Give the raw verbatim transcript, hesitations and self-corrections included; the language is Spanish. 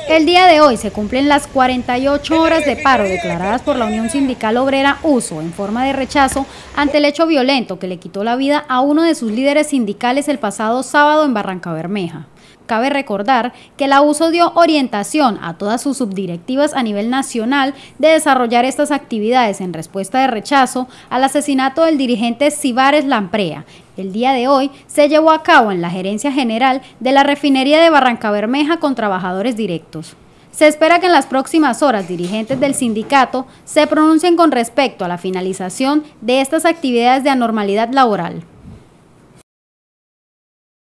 El día de hoy se cumplen las cuarenta y ocho horas de paro declaradas por la Unión Sindical Obrera Uso en forma de rechazo ante el hecho violento que le quitó la vida a uno de sus líderes sindicales el pasado sábado en Barrancabermeja. Cabe recordar que la Uso dio orientación a todas sus subdirectivas a nivel nacional de desarrollar estas actividades en respuesta de rechazo al asesinato del dirigente Cibares Lamprea. El día de hoy se llevó a cabo en la gerencia general de la refinería de Barrancabermeja con trabajadores directos. Se espera que en las próximas horas dirigentes del sindicato se pronuncien con respecto a la finalización de estas actividades de anormalidad laboral.